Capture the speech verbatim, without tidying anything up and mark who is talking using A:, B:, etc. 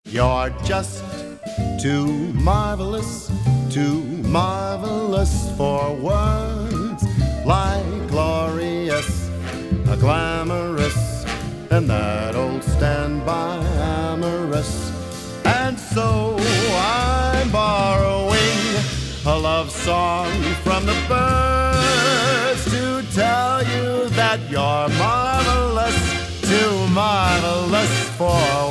A: You're just too marvelous, too marvelous for words, like glorious, a glamorous, and that old standby amorous. And so I'm borrowing a love song from the birds to tell you that you're marvelous, too marvelous for